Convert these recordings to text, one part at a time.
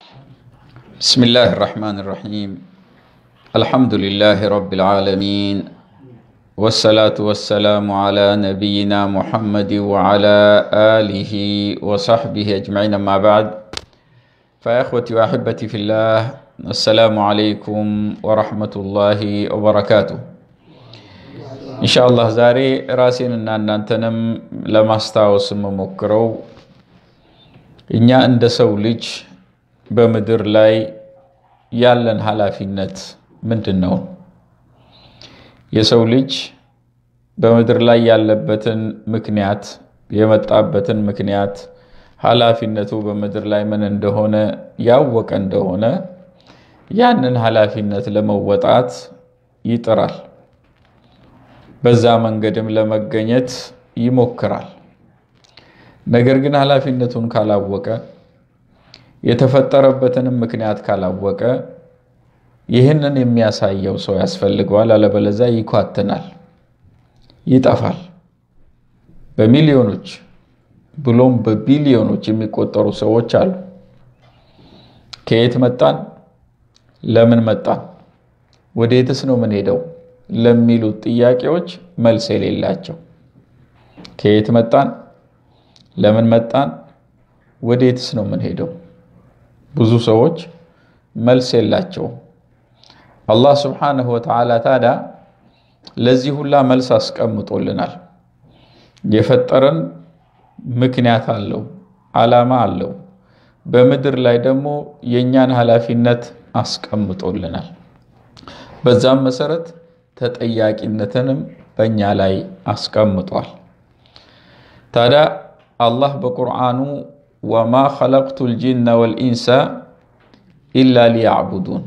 بسم الله الرحمن الرحيم الحمد لله رب العالمين والصلاة والسلام على نبينا محمد وعلى آله وصحبه أجمعين. ما بعد، فأخوتي وأحبتي في الله، السلام عليكم ورحمة الله وبركاته. إن شاء الله زاري راسين أن ننتنم لما استوى مكرو إنيا عند سولج بمدر لاي يالن ኃላፊነት ምንድነው? የሰው ልጅ በመድር ላይ ያለበትን ምክንያት የመጣበትን ምክንያት ኃላፊነቱ በመድር ላይ ምን እንደሆነ ያወቀ እንደሆነ ያንን ኃላፊነት ለመወጣት ይጥራል። በዛ መንገድም ለመገኘት ይሞክራል። ነገር ግን ኃላፊነቱን ካላወቀ የተፈጠረበትን ምክንያት ካላወቀ ይህንን የሚያሳየው ሰው ያስፈልገዋል። አለበለዚያ ይኳተናል፣ ይጠፋል። በሚሊዮኖች ብሎም በቢሊዮኖች የሚቆጠሩ ሰዎች አሉ። ከየት መጣን? ለምን መጣን? ወዴትስ ነው ምን ሄደው ለሚሉት ጥያቄዎች መልስ የሌላቸው። ከየት መጣን? ለምን መጣን? ወዴትስ ነው ምን ሄደው? ብዙ ሰዎች መልስ የላቸው። አላህ Subhanahu Wa Ta'ala ታዳ ለዚህ ሁላ መልስ አስቀምጦልናል። የፈጠረን ምክንያት አለው፣ ዓላማ አለው። በመድር ላይ ደግሞ የኛን ኃላፊነት አስቀምጦልናል። በዛም መሰረት ተጠያቂነትንም በእኛ ላይ አስቀምጧል። ታዳ አላህ በቁርአኑ وما خلقت الجن والإنس إلا ليعبدون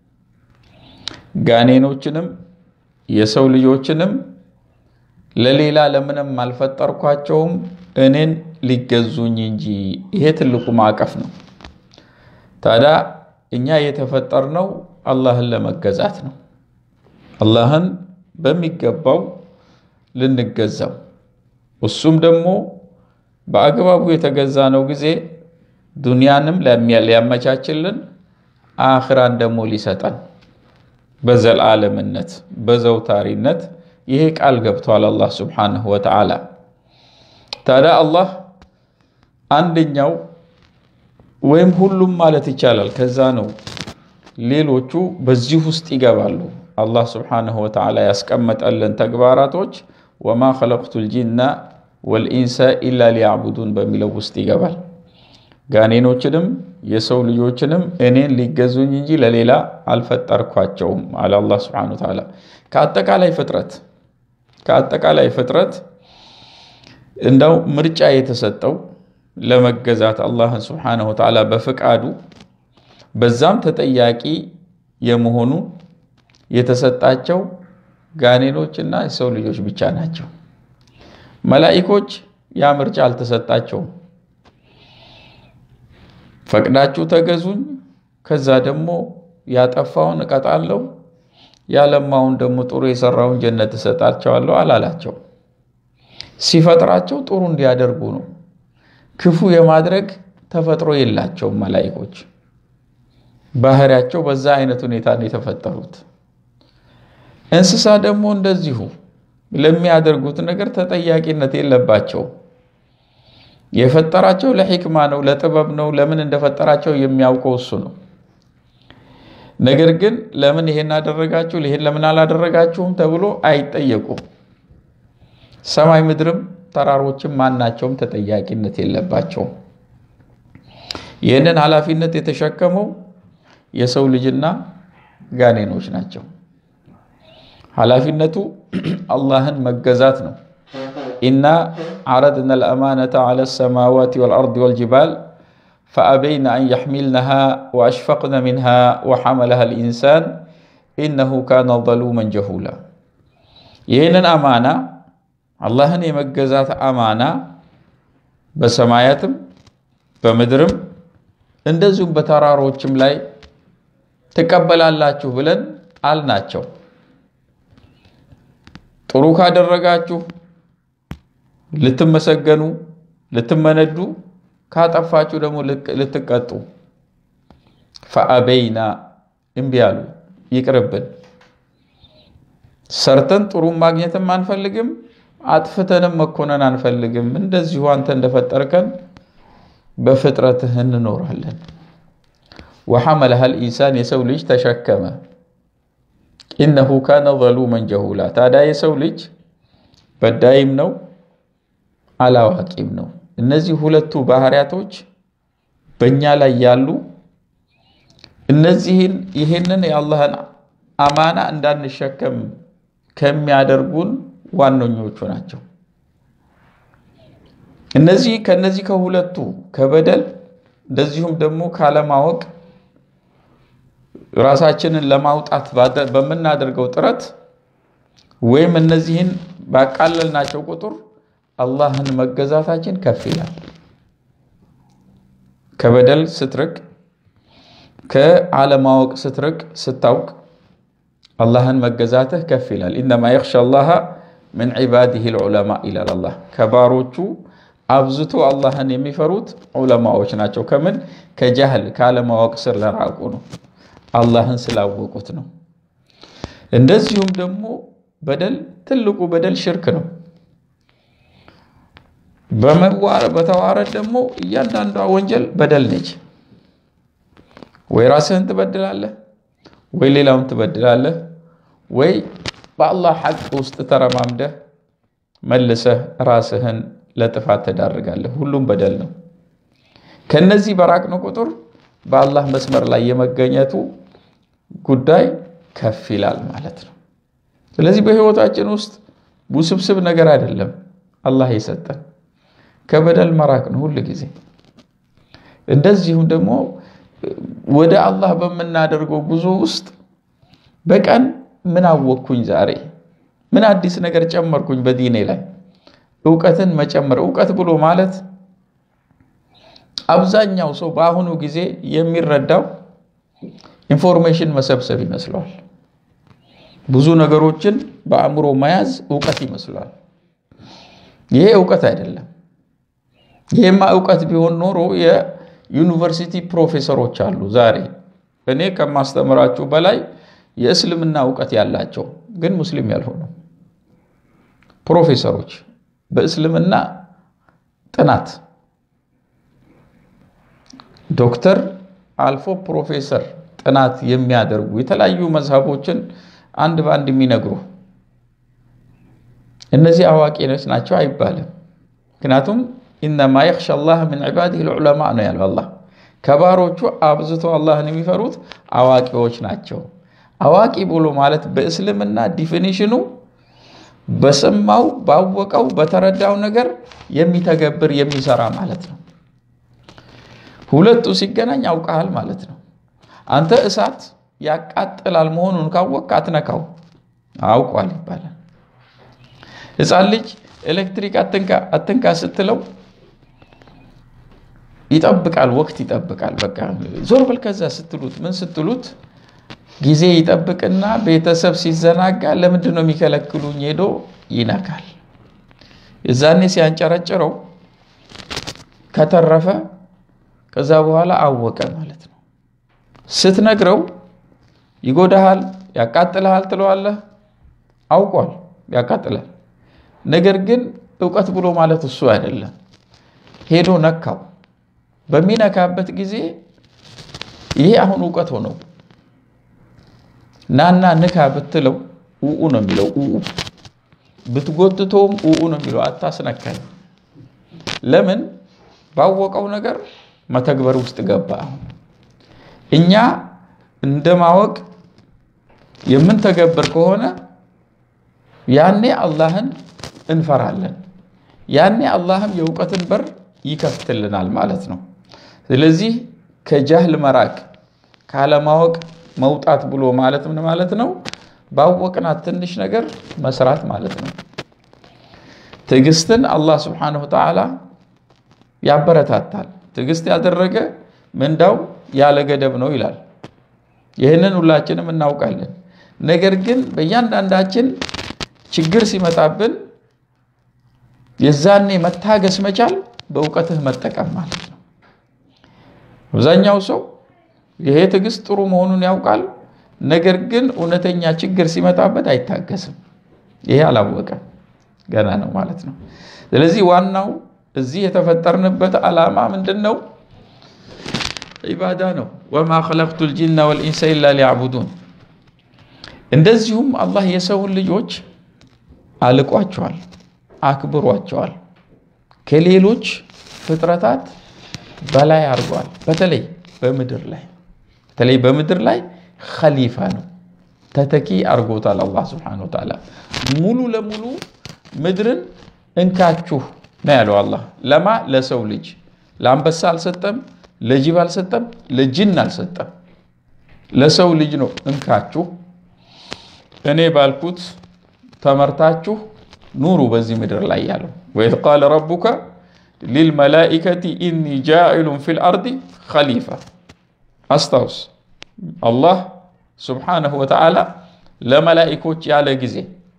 ጋኔኖችንም የሰው ልጆችንም ለሌላ ለምንም አልፈጠርኳቸውም እኔን ሊገዙኝ እንጂ። ይሄ ትልቁ ማዕቀፍ ነው። ታዲያ እኛ የተፈጠርነው አላህን ለመገዛት ነው። አላህን በሚገባው ልንገዛው፣ እሱም ደግሞ በአግባቡ የተገዛነው ጊዜ ዱንያንም ሊያመቻችልን አኺራን ደግሞ ሊሰጠን በዘላለምነት በዘውታሪነት ይሄ ቃል ገብቷል አላህ Subhanahu Wa Ta'ala። ታዲያ አላህ አንደኛው ወይም ሁሉም ማለት ይቻላል ከዛ ነው ሌሎቹ በዚህ ውስጥ ይገባሉ። አላህ Subhanahu Wa Ta'ala ያስቀመጠልን ተግባራቶች وما خلقت الجن والإنس إلا ليعبدون በሚለው ውስጥ ይገባል። ጋኔኖችንም የሰው ልጆችንም እኔን ሊገዙኝ እንጂ ለሌላ አልፈጠርኳቸውም አለ አላህ Subhanahu Wa Ta'ala። ከአጠቃላይ ፍጥረት እንደው ምርጫ የተሰጠው ለመገዛት አላህ Subhanahu Wa Ta'ala በፍቃዱ በዛም ተጠያቂ የመሆኑ የተሰጣቸው ጋኔኖችና የሰው ልጆች ብቻ ናቸው። መላእክቶች ያ ምርጫ አልተሰጣቸውም። ፈቅዳችሁ ተገዙኝ፣ ከዛ ደግሞ ያጠፋውን እቀጣለሁ፣ ያለማውን ደግሞ ጥሩ የሰራውን ጀነት እሰጣቸዋለሁ አላላቸው። ሲፈጥራቸው ጥሩ እንዲያደርጉ ነው። ክፉ የማድረግ ተፈጥሮ የላቸውም መላእክቶች። ባህሪያቸው በዛ አይነት ሁኔታ ነው የተፈጠሩት። እንስሳ ደግሞ እንደዚሁ ለሚያደርጉት ነገር ተጠያቂነት የለባቸው። የፈጠራቸው ለሕክማ ነው፣ ለጥበብ ነው። ለምን እንደፈጠራቸው የሚያውቀው እሱ ነው። ነገር ግን ለምን ይሄን አደረጋችሁ ይሄን ለምን አላደረጋችሁም ተብሎ አይጠየቁም። ሰማይ ምድርም ተራሮችም ማናቸውም ተጠያቂነት የለባቸው። ይህንን ኃላፊነት የተሸከመው የሰው ልጅና ጋኔኖች ናቸው። ኃላፊነቱ አላህን መገዛት ነው። إنا عرضنا الأمانة على السماوات والأرض والجبال فأبين أن يحملنها وأشفقن منها وحملها الإنسان إنه كان ظلوما جهولا. ይህንን አማና አላህን የመገዛት አማና በሰማያትም በምድርም እንደዚሁም በተራሮችም ላይ ተቀበላላችሁ ብለን አልናቸው። ጥሩ ካደረጋችሁ ልትመሰገኑ ልትመነዱ ካጠፋችሁ ደግሞ ልትቀጡ فأبينا انبيالو يقربن ሰርተን ጥሩ ማግኘትም አንፈልግም አጥፍተንም መኮነን አንፈልግም እንደዚሁ አንተ እንደፈጠርከን በፍጥረትህ እንኖራለን وحملها الانسان የሰው ልጅ ተሸከመ انه كان ظلوما جهولا ታዲያ የሰው ልጅ በዳይም ነው አላዋቂም ነው እነዚህ ሁለቱ ባህሪያቶች በእኛ ላይ ያሉ እነዚህን ይሄንን የአላህን አማና እንዳንሸከም ከሚያደርጉን ዋነኞቹ ናቸው እነዚህ ከነዚህ ከሁለቱ ከበደል እንደዚሁም ደግሞ ካለማወቅ ራሳችንን ለማውጣት በመናደርገው ጥረት ወይም እነዚህን ባቃለልናቸው ቁጥር አላህን መገዛታችን ከፍ ይላል ከበደል ስትርቅ ከዓለማወቅ ስትርቅ ስታውቅ አላህን መገዛትህ ከፍ ይላል انما يخشى الله من عباده العلماء الى الله ከባሮቹ አብዝቶ አላህን የሚፈሩት ዑለማዎች ናቸው ከምን ከጃህል ካለማወቅ ስር ለራቁ ነው አላህን ስላወቁት ነው እንደዚሁም ደግሞ በደል ትልቁ በደል ሽርክ ነው በተዋረድ ደግሞ እያንዳንዷ ወንጀል በደል ነች ወይ ራስህን ትበድላለህ ወይ ሌላውን ትበድላለህ ወይ በአላህ ሐቅ ውስጥ ተረማምደህ መልሰህ ራስህን ለጥፋት ተዳርጋለህ ሁሉም በደል ነው ከነዚህ በራቅነው ቁጥር በአላህ መስመር ላይ የመገኘቱ ጉዳይ ከፍ ይላል ማለት ነው ስለዚህ በህይወታችን ውስጥ ውስብስብ ነገር አይደለም አላህ የሰጠን ከበደል መራቅ ነው ሁሉ ጊዜ እንደዚሁም ደግሞ ወደ አላህ በመናደርገው ጉዞ ውስጥ በቀን ምን አወቅኩኝ ዛሬ ምን አዲስ ነገር ጨመርኩኝ በዲኔ ላይ ዕውቀትን መጨመር ዕውቀት ብሎ ማለት አብዛኛው ሰው በአሁኑ ጊዜ የሚረዳው ኢንፎርሜሽን መሰብሰብ ይመስላል ብዙ ነገሮችን በአእምሮ መያዝ ዕውቀት ይመስላል ይሄ ዕውቀት አይደለም ይሄማ ዕውቀት ቢሆን ኖሮ የዩኒቨርሲቲ ፕሮፌሰሮች አሉ ዛሬ እኔ ከማስተምራችሁ በላይ የእስልምና ዕውቀት ያላቸው ግን ሙስሊም ያልሆኑ ፕሮፌሰሮች በእስልምና ጥናት ዶክተር አልፎ ፕሮፌሰር ጥናት የሚያደርጉ የተለያዩ መዝሐቦችን አንድ ባንድ የሚነግሩ እነዚህ አዋቂዎች ናቸው አይባልም ምክንያቱም انما يخشى الله من عباده العلماء ነው ያለው አላህ ከባሮቹ አብዝቶ አላህን የሚፈሩት አዋቂዎች ናቸው አዋቂ ብሎ ማለት በእስልምና ዲፊኒሽኑ በሰማው ባወቀው በተረዳው ነገር የሚተገብር የሚሰራ ማለት ነው ሁለቱ ሲገናኝ አውቃል ማለት ነው አንተ እሳት ያቃጥላል መሆኑን ካወቅክ አትነካው አውቋል ይባላል እሳት ልጅ ኤሌክትሪክ አትንካ ስትለው ይጠብቃል ወቅት ይጠብቃል በቃ ዞር በል ከዛ ስትሉት ምን ስትሉት ጊዜ ይጠብቅና ቤተሰብ ሲዘናጋ ለምንድን ነው የሚከለክሉኝ ሄዶ ይነካል እዛኔ ሲያንጨረጨረው ከተረፈ ከዛ በኋላ አወቀ ማለት ነው ስትነግረው ይጎዳሃል ያቃጥልሃል ትለዋለህ አውቋል ያቃጥላል ነገር ግን ዕውቀት ብሎ ማለት እሱ አይደለም ሄዶ ነካው በሚነካበት ጊዜ ይሄ አሁን ዕውቀት ሆነው ናና ንካ ብትለው ኡኡ ነው የሚለው ኡኡ ብትጎትቶም ኡኡ ነው የሚለው አታስነካኝ ለምን ባወቀው ነገር መተግበር ውስጥ ገባ እኛ እንደማወቅ የምንተገብር ከሆነ ያኔ አላህን እንፈራለን ያኔ አላህም የዕውቀትን በር ይከፍትልናል ማለት ነው ስለዚህ ከጃህል መራቅ ካለማወቅ መውጣት ብሎ ማለት ምን ማለት ነው ባወቅናት ትንሽ ነገር መስራት ማለት ነው ትዕግስትን አላህ Subhanahu Wa Ta'ala ያበረታታል ትዕግስት ያደረገ ምንዳው ያለ ገደብ ነው ይላል ይሄንን ሁላችንም እናውቃለን ነገር ግን በእያንዳንዳችን ችግር ሲመጣብን የዛኔ መታገስ መቻል በዕውቀትህ መጠቀም ማለት ነው አብዛኛው ሰው ይሄ ትዕግስት ጥሩ መሆኑን ያውቃል ነገር ግን እውነተኛ ችግር ሲመጣበት አይታገስም ይሄ አላወቀም ገና ነው ማለት ነው ስለዚህ ዋናው እዚህ የተፈጠርንበት ዓላማ ምንድነው ኢባዳ ነው ወማ خلقت الجن والانس الا ليعبدون እንደዚሁም አላህ የሰው ልጆች አልቋቸዋል አክብሯቸዋል ከሌሎች ፍጥረታት በላይ አርጓል በተለይ በምድር ላይ ኸሊፋ ነው ተተኪ አርጎታል አላህ Subhanahu Wa Ta'ala ሙሉ ለሙሉ ምድርን እንካችሁ ነው ያለው አላህ ለማ ለሰው ልጅ ለአንበሳ አልሰጠም ለጅብ አልሰጠም ለጅን አልሰጠም ለሰው ልጅ ነው እንካችሁ እኔ ባልኩት ተመርታችሁ ኑሩ በዚህ ምድር ላይ ያለው ወይት قال ربك للملائكه اني جاعل في الارض خليفه استوس الله سبحانه وتعالى ለመላእክቶች ያለ ጊዜ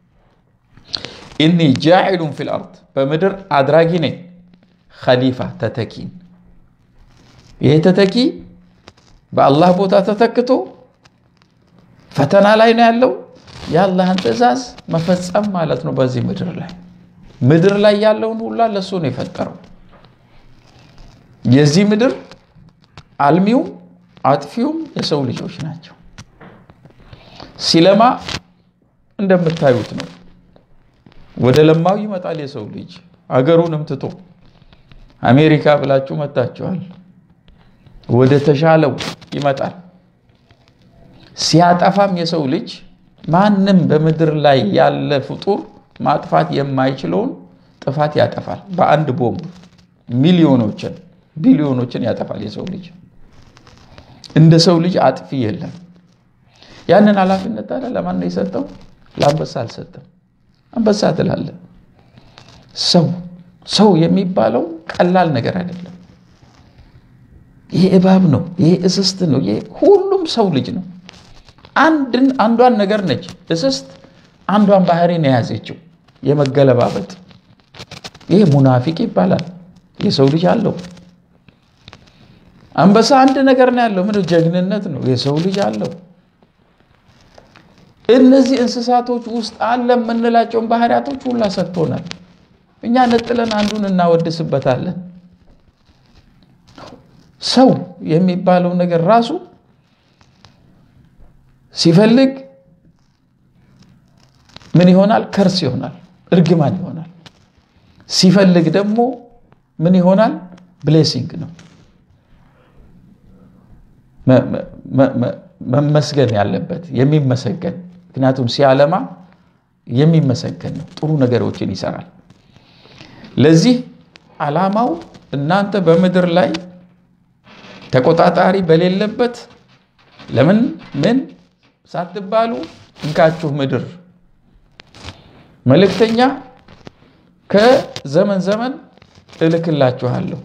اني جاعل في الارض በምድር አድራጊ ነኝ خليفه ተተኪን ይሄ ተተኪ በአላህ ቦታ ተተክቶ ፈተና ላይ ነው ያለው ያላህን ትእዛዝ መፈጸም ማለት ነው በዚህ ምድር ላይ ያለውን ሁሉ ለሱ ነው የፈጠረው የዚህ ምድር አልሚው አጥፊው የሰው ልጆች ናቸው ሲለማ እንደምታዩት ነው ወደ ለማው ይመጣል የሰው ልጅ አገሩንም ትቶ አሜሪካ ብላችሁ መጣችኋል ወደ ተሻለው ይመጣል ሲያጠፋም የሰው ልጅ ማንንም በምድር ላይ ያለ ፍጡር ማጥፋት የማይችለውን ጥፋት ያጠፋል በአንድ ቦምብ ቢሊዮኖችን ያጠፋል የሰው ልጅ እንደ ሰው ልጅ አጥፊ የለም ያንን ኃላፊነት ታዲያ ለማን ነው የሰጠው ለአንበሳ አልሰጠም አንበሳ ተላለ ሰው የሚባለው ቀላል ነገር አይደለም ይሄ እባብ ነው ይሄ እስስት ነው ይሄ ሁሉም ሰው ልጅ ነው አንዷን ነገር ነች እስስት አንዷን ባህሪ ነው ያዘችው የመገለባበት ይሄ ሙናፊቅ ይባላል የሰው ልጅ አለው አንበሳ አንድ ነገር ነው ያለው ምን ጀግንነት ነው የሰው ልጅ አለው እነዚህ እንስሳቶች ውስጥ አለ ምንላቸው ባህሪያቶች ሁሉ ሰጥቶናል እኛ ነጥለን አንዱን እናወድስበታለን ሰው የሚባለው ነገር ራሱ ሲፈልግ ምን ይሆናል ከርስ ይሆናል እርግማን ይሆናል ሲፈልግ ደግሞ ምን ይሆናል ብሌሲንግ ነው መመስገን ያለበት የሚመሰገን ምክንያቱም ሲያለማ የሚመሰገን ነው ጥሩ ነገሮችን ይሰራል ለዚህ ዓላማው እናንተ በመድር ላይ ተቆጣጣሪ በሌለበት ለምን ምን ሳትባሉ እንካችሁ ምድር መልእክተኛ ከዘመን እልክላችኋለሁ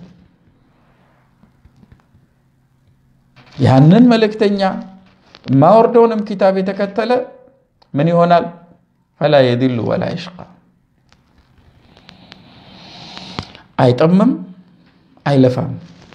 ያንን መልእክተኛ ማወርደውንም ኪታብ የተከተለ ምን ይሆናል فلا يضل ولا يشقى አይጠምም አይለፋም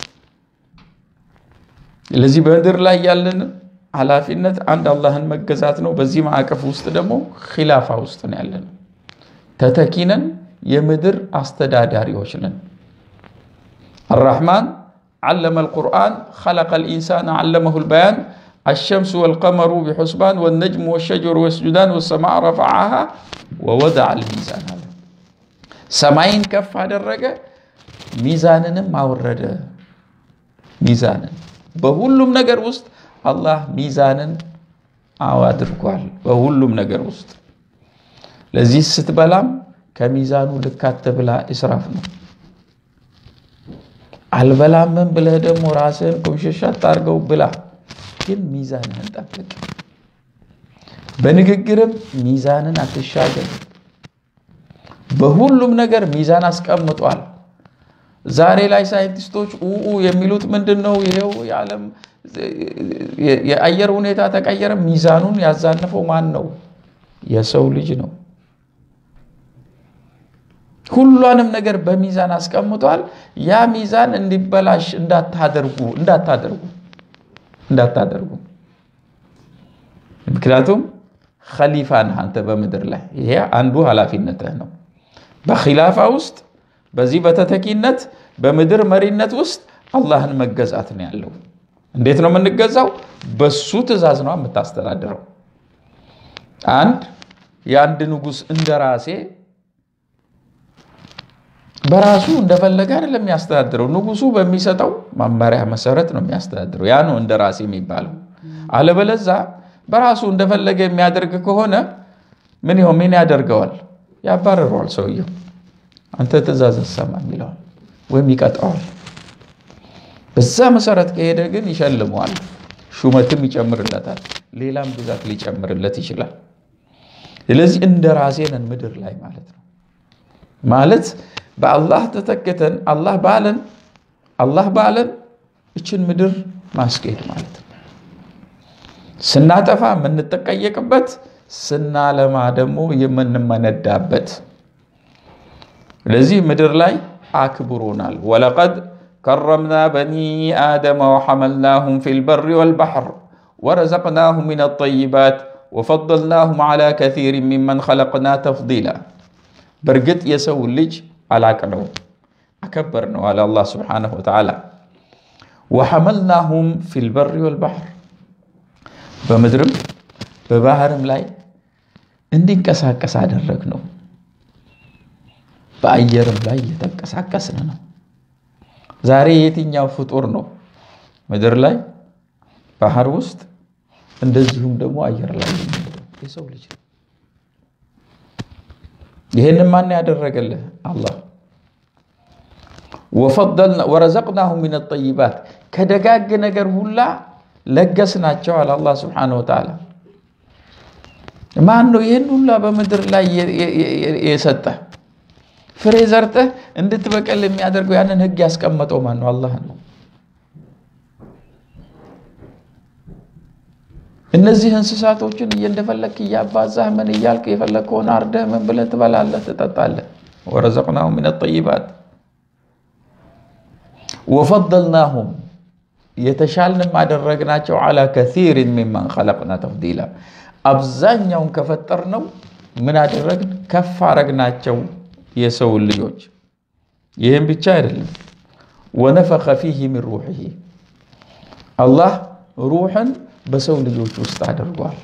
ለዚህ በመድር ላይ ያለን ኃላፊነት አንድ አላህን መገዛት ነው በዚህ ማዕቀፍ ውስጥ ደግሞ ኺላፋ ውስጥ ነው ያለን ተተኪነን የምድር አስተዳዳሪዎች ነን الرحمن علم القرآن خلق الإنسان علمه البيان الشمس والقمر بحسبان والنجم والشجر والسجدان والسماء رفعها ووضع الميزان سماين كف هذا الرجاء ميزاننا ما ورد ميزانا بهولم نجر وسط الله ميزانا عوادر قال بهولم نجر وسط لذيذ ستبلام كميزانو لكاتب لا إسرافنا البلام من بلاد مراسل كمششات تارجو بلا كن ميزانه انتبك بنقرم ميزانن اتشاجر بهولم نجر ميزان اسقمطوال ዛሬ ላይ ሳይንቲስቶች የሚሉት ምንድነው ይሄው የዓለም የአየር ሁኔታ ተቀየረ ሚዛኑን ያዛነፈው ማን ነው የሰው ልጅ ነው ሁሉንም ነገር በሚዛን አስቀምጧል ያ ሚዛን እንዲበላሽ እንዳታደርጉ እንዳታደርጉ ምክንያቱም ኸሊፋ ነህ አንተ በመድር ላይ ይሄ አንዱ ኃላፊነትህ ነው በኺላፋ ውስጥ በዚህ በተተኪነት በመድር መሪነት ውስጥ አላህን መገዛት ነው ያለው እንዴት ነው የምንገዛው በሱ ትእዛዝ ነው የምታስተዳድረው አንድ የአንድ ንጉስ እንደራሴ በራሱ እንደፈለገ አይደለም የሚያስተዳድረው ንጉሱ በሚሰጠው መመሪያ መሰረት ነው የሚያስተዳድረው ያ ነው እንደራሴ የሚባለው አለበለዛ በራሱ እንደፈለገ የሚያደርግ ከሆነ ምን ያደርገዋል ያባረረዋል ሰውየው አንተ ትእዛዝ ሰማም ይላል ወይም ይቀጣዋል በዛ መሰረት ከሄደ ግን ይሸልመዋል ሹመትም ይጨምርለታል ሌላም ግዛት ሊጨምርለት ይችላል ስለዚህ እንደራሴን ምድር ላይ ማለት ነው ማለት በአላህ ተተከተን አላህ ባለን እችን ምድር ማስኬድ ማለት ነው ስናጠፋ የምንጠቀየቅበት ስናለማ ደግሞ የምንመነዳበት ለዚህ ምድር ላይ አክብሮናል ወለቀድ كرمنا بني آدم وحملناهم في البر والبحر ورزقناهم من الطيبات وفضلناهم على كثير ممن خلقنا تفضيلا برقت يسو اللج على كنو أكبرنا على الله سبحانه وتعالى وحملناهم في البر والبحر بمدرم ببحرم لاي اندين كسا درقنو بأيرم لاي يتكسا ዛሬ የትኛው ፍጡር ነው ምድር ላይ ባህር ውስጥ እንደዚሁም ደግሞ አየር ላይ የሰው ልጅ ይሄን ማን ያደረገልህ አላህ وفضلنا ورزقناهم من الطيبات ከደጋግ ነገር ሁላ ለገስናቸው አለ አላህ Subhanahu Wa Ta'ala ማን ነው ይሄን ሁላ በምድር ላይ የሰጠ ፍሬ ዘርተህ እንድትበቀል የሚያደርገው ያንን ህግ ያስቀመጠው ማን ነው አላህ ነው እነዚህ እንስሳቶችን እንደፈለክ ያባዛህ ምን ይያልክ የፈለከውን አርደህ ምን ብለህ ትበላለህ ትጠጣለህ ወረዘቅናሁም من الطيبات وفضلناهم የተሻልንም አደረግናቸው على كثير ممن خلقنا تفضيلا አብዛኛውን ከፈጠርነው ምን አደረግን ከፍ አረግናቸው የሰው ልጆች ይሄን ብቻ አይደለም ونفخ فيه من روحه الله روحን በሰው ልጆች ውስጥ አድርጓል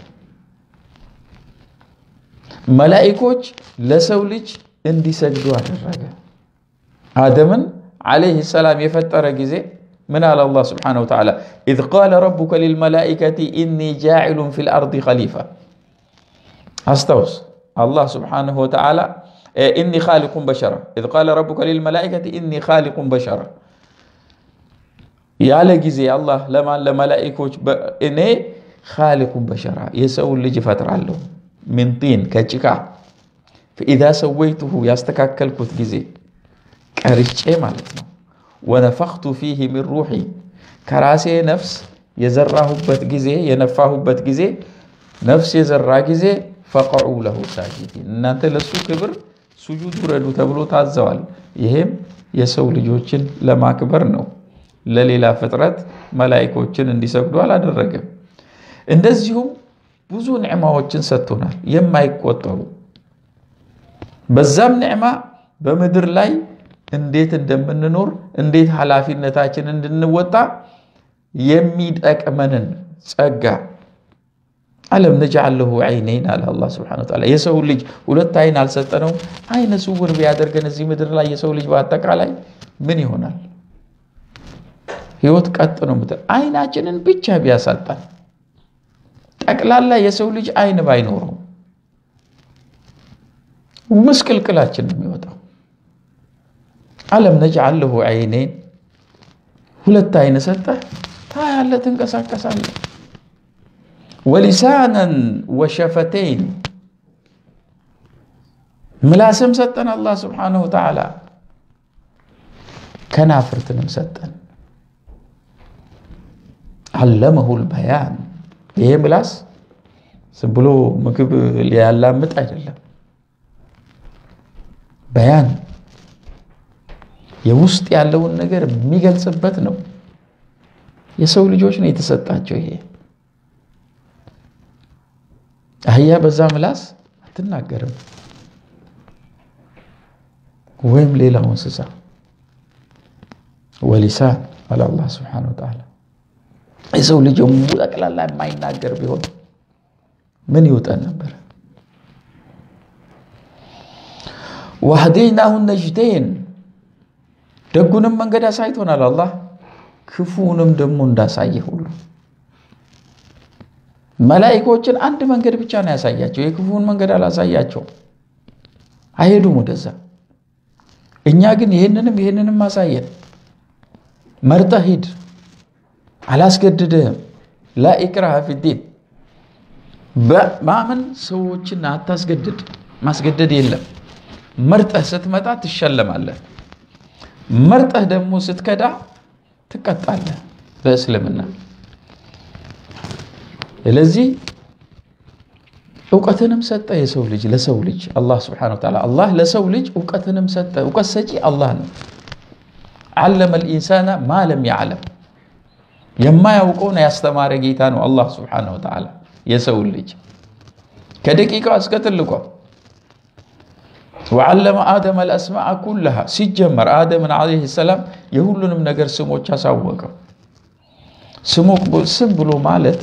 መላእክቶች ለሰው ልጅ እንዲሰግዱ አደረገ አደምን عليه السلام የፈጠረ ጊዜ من على الله سبحانه وتعالى إذ قال ربك للملائكة إني جاعل في الأرض خليفة استوس الله سبحانه وتعالى إني خالق بشرا إذ قال ربك للملائكة إني خالق بشرا يا لجزي الله لملائكة إني خالق بشرا يسوي اللي جفت له من طين كجكا فإذا سويته يستكاكل كت جزي كاريشة مالتنا ونفخت فيه من روحي كراسي نفس يزرعه بتجزي ينفعه بتجزي نفس يزرع جزي فقعوا له ساجدين እናንተ ለሱ ክብር ሱጁድ ወረዱ ተብሎ ታዘዋል ይሄም የሰው ልጆችን ለማክበር ነው ለሌላ ፍጥረት መላእክቶችን እንዲሰግዱ አላደረገም እንደዚሁም ብዙ ንዕማዎችን ሰጥቶናል የማይቆጠሩ በዛም ንዕማ በመድር ላይ እንዴት እንደምንኖር እንዴት ኃላፊነታችንን እንድንወጣ የሚጠቅመንን ጸጋ ألم نجعل له عينين على الله سبحانه وتعالى يسوي لج ولت عين على ستنو عين سور بيادر كنزي مدر لا يسوي لج واتك علي من هنا هيوت كاتنو مدر عين عجنن بيتشا بياساتن تقلال لا يسوي لج عين باينورو ومسكل كلاتشن ميوتا ألم نجعل له عينين ولت عين سته هاي على تنقساقسال ولسانا وشفتين ملاسم ستن الله سبحانه وتعالى كنافرتن ستن علمه البيان ይሄ ملاس ስብሎ ምግብ ሊያላምጥ አይደለም በያን የውስጥ ያለውን ነገር የሚገልጽበት ነው የሰው ልጆች ነው የተሰጣቸው ይሄ አህያ በዛ ምላስ አትናገርም ወይም ሌላው እንስሳ ወሊሳን على الله سبحانه وتعالى የሰው ልጅ ሙጠቅላላ የማይናገር ቢሆን ምን ይወጣን ነበር وهديناه النجدين ደጉንም መንገድ አሳይቶናል አላህ ክፉንም ደሞ እንዳሳየ ሁሉ መላእክቶችን አንድ መንገድ ብቻ ነው ያሳያቸው የክፉን መንገድ አላሳያቸው አይሄዱም ወደዛ እኛ ግን ይሄንንም ማሳየን መርጠህ ሂድ አላስገድደህም لا إكراه في الدين በማመን ሰዎችን አታስገድድ ማስገደድ የለም መርጠህ ስትመጣ ትሸለማለህ መርጠህ ደግሞ ስትከዳ ትቀጣለህ በእስልምና ስለዚህ ዕውቀትንም ሰጠ የሰው ልጅ ለሰው ልጅ አላህ Subhanahu Wa Ta'ala አላህ ለሰው ልጅ ዕውቀትንም ሰጠ ዕውቀት ሰጪ አላህ ነው علم الإنسان ما لم يعلم يما يوقون يستمر ጌታ ነው አላህ Subhanahu Wa Ta'ala የሰው ልጅ ከደቂቃው አስከትልቆ وعلم آدم الأسماء كلها ሲጀመር آدم عليه السلام የሁሉንም ነገር ስሞች አሳወቀው ስም ብሎ ማለት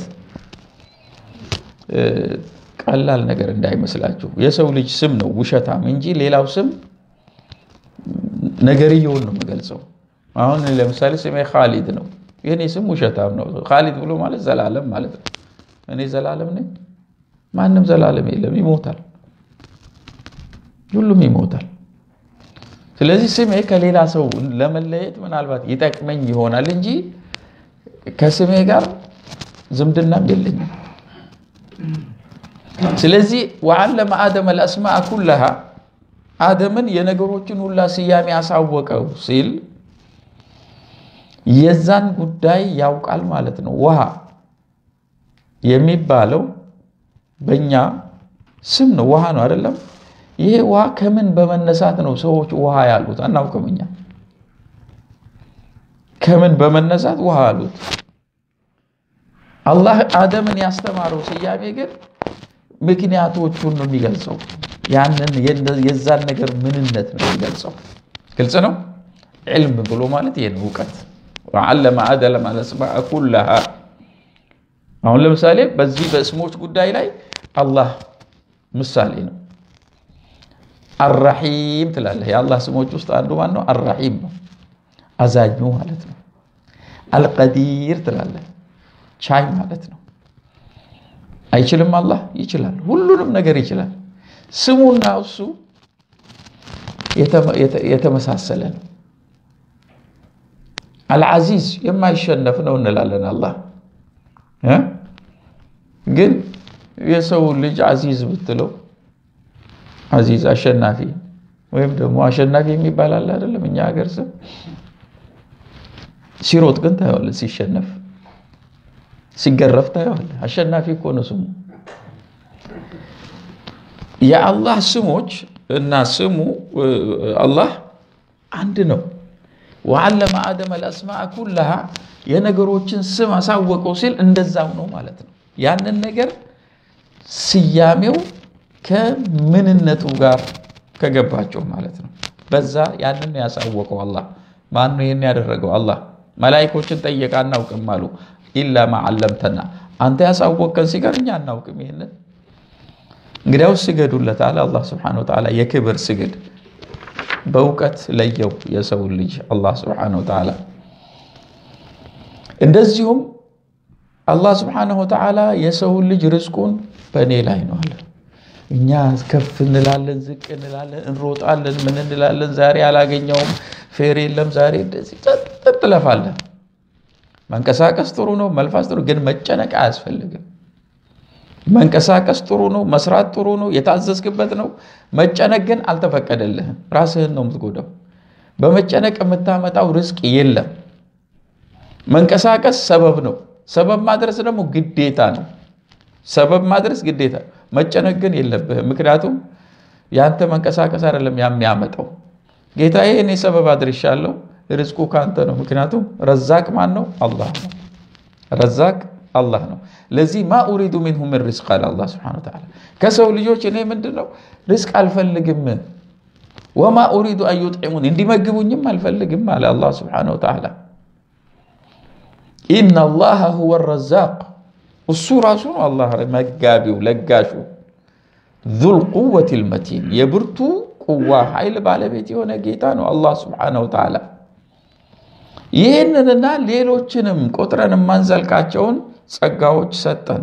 ቀላል ነገር እንዳይመስላችሁ የሰው ልጅ ስም ነው ውሸታም እንጂ ሌላው ስም ነገርየውን ነው የሚገልጸው አሁን ለምሳሌ ስሜ ኻሊድ ነው የኔ ስም ውሸታም ነው ኻሊድ ብሎ ማለት ዘላለም ማለት ነው እኔ ዘላለም ነኝ ማንንም ዘላለም የለም ይሞታል ሁሉም ይሞታል ስለዚህ ስሜ ከሌላ ሰው ለመለየት ምናልባት ይጠቅመኝ ይሆናል እንጂ ከስሜ ጋር ዝምድናም የለኝም ስለዚህ وعلم آدم الأسماء كلها آدمን የነገሮችን ሁሉ ሲያሜ ያሳወቀው ሲል የዛን ጉዳይ ያውቃል ማለት ነው ውሃ የሚባለው በእኛ ስም ነው ውሃ ነው አይደለም ይሄ ውሃ ከምን በመነሳት ነው ሰዎች ውሃ ያሉት አናውቅምኛ ከምን በመነሳት ውሃ ያሉት አላህ አደምን ያስተማረው ሲያሜ ግን ምክንያቶቹን ነው የሚገልጸው ያንን የዛን ነገር ምንነት ነው የሚገልጸው ግልጽ ነው علم ብሎ ማለት ይሄ ነው ዕውቀት وعلم آدم الأسماء كلها አሁን ለምሳሌ በዚህ በስሞች ጉዳይ ላይ አላህ ምሳሌ ነው الرحيم ትላለህ የአላህ ስሞች ውስጥ አንዱ ማን ነው الرحيم ነው አዛኙ ማለት ነው القدير ትላለህ ቻይ ማለት ነው አይችልም አላህ ይችላል ሁሉንም ነገር ይችላል ስሙና እሱ የተመሳሰለ ነው العزيز የማይሸነፍ ነው እንላለን አላህ ግን የሰው ልጅ አዚዝ ብትለው አዚዝ አሸናፊ ወይም ደግሞ አሸናፊ የሚባል አለ አይደለም እኛ ሀገር ስም ሲሮጥ ግን ታየዋለህ ሲሸነፍ ሲገረፍ ታየዋለህ አሸናፊ እኮ ነው ስሙ የአላህ ስሞች እና ስሙ አላህ አንድ ነው وعلم آدم الأسماء كلها የነገሮችን ስም አሳወቀው ሲል እንደዛው ነው ማለት ነው ያንን ነገር ሲያሜው ከምንነቱ ጋር ከገባቸው ማለት ነው በዛ ያንን ያሳወቀው አላህ ማን ነው ይሄን ያደረገው አላህ መላእክቶችን ጠየቃና አውቅም አሉ ኢላ ማ علمتنا አንተ ያሳወቀን ሲገርኛ አናውቅም ይሄንን እንግዲያው ስገዱለት አለ አላህ Subhanahu Wa Ta'ala የክብር ስግድ በእውቀት ለየው የሰው ልጅ አላህ Subhanahu Wa Ta'ala እንደዚሁም አላህ Subhanahu Wa Ta'ala የሰው ልጅ ርዝቁን በኔ ላይ ነው አለ እኛ ከፍ እንላለን ዝቅ እንላለን እንሮጣለን ምን እንላለን ዛሬ አላገኘውም ፌር የለም ዛሬ እንደዚህ ተጥለፋለን መንቀሳቀስ ጥሩ ነው መልፋስ ጥሩ ግን መጨነቅ አያስፈልግም መንቀሳቀስ ጥሩ ነው መስራት ጥሩ ነው የታዘዝክበት ነው መጨነቅ ግን አልተፈቀደልህም ራስህን ነው የምትጎዳው በመጨነቅ የምታመጣው ርዝቅ የለም መንቀሳቀስ ሰበብ ነው ሰበብ ማድረስ ደግሞ ግዴታ ነው ሰበብ ማድረስ ግዴታ መጨነቅ ግን የለብህም ምክንያቱም ያንተ መንቀሳቀስ አይደለም የሚያመጣው ጌታዬ እኔ ሰበብ አድርሻለሁ ርዝቁ ካንተ ነው ምክንያቱም ረዛቅ ማን ነው አላህ ነው ረዛቅ አላህ ነው ለዚህ ማ ኡሪዱ ሚንሁም ሪዝቅ አለ አላህ Subhanahu Wa Ta'ala ከሰው ልጆች እኔ ምንድነው ሪዝቅ አልፈልግም ወማ ኡሪዱ አን ይጥዒሙን እንዲመግቡኝም አልፈልግም አለ አላህ Subhanahu Wa Ta'ala ኢነ አላህ ሁወ الرزاق እሱ ራሱ ነው አላህ መጋቢው ለጋሹ ذو القوة المتين የብርቱ ቁዋ ኃይል ባለቤት የሆነ ጌታ ነው አላህ Subhanahu Wa Ta'ala ይሄንንና ሌሎችንም ቁጥረን ማንዘልቃቸውን ጸጋዎች ሰጠን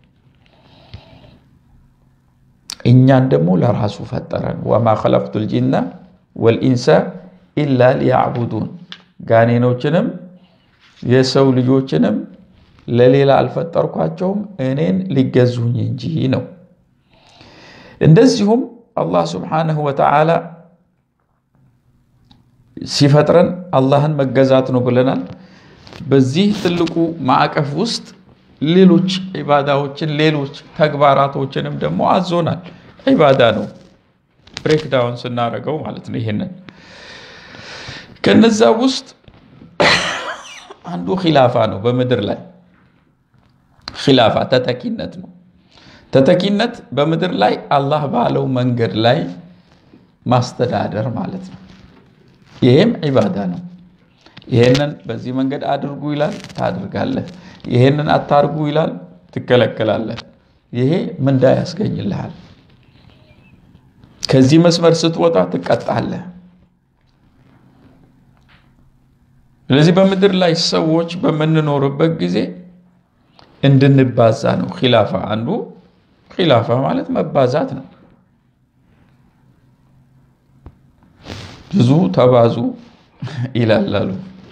እኛን ደግሞ ለራሱ ፈጠረን ወማ خلقቱል ጂነ ወልኢንሳ ኢላ ሊያዕቡዱን ጋኔኖችንም የሰው ልጆችንም ለሌላ አልፈጠርኳቸውም እኔን ሊገዙኝ እንጂ ነው እንደዚሁም አላህ Subhanahu Wa Ta'ala ሲፈጥረን አላህን መገዛት ነው ብለናል በዚህ ትልቁ ማዕቀፍ ውስጥ ሌሎች ኢባዳዎችን ሌሎች ተግባራቶችንም ደግሞ አዞናል ኢባዳ ነው ብሬክ ዳውን ስናረጋው ማለት ነው ይሄንን ከነዛ ውስጥ አንዱ ኺላፋ ነው በመድር ላይ ኺላፋ ተተኪነት ነው ተተኪነት በመድር ላይ አላህ ባለው መንገድ ላይ ማስተዳደር ማለት ነው ይሄም ኢባዳ ነው ይሄንን በዚህ መንገድ አድርጉ ይላል ታድርጋለህ ይሄንን አታርጉ ይላል ትከለከላለህ ይሄ ምንዳ ያስገኝልሃል ከዚህ መስመር ስትወጣ ትቀጣለህ ስለዚህ በመድር ላይ ሰዎች በመንኖርበት ጊዜ እንድንባዛ ነው ኺላፋ አንዱ ኺላፋ ማለት መባዛት ነው ብዙ ተባዙ ይላላሉ